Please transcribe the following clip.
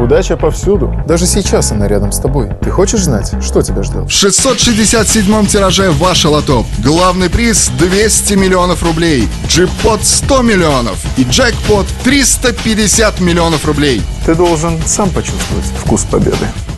Удача повсюду. Даже сейчас она рядом с тобой. Ты хочешь знать, что тебя ждет? В 667-м тираже ваше лото. Главный приз 200 миллионов рублей. Джекпот 100 миллионов. И джекпот 350 миллионов рублей. Ты должен сам почувствовать вкус победы.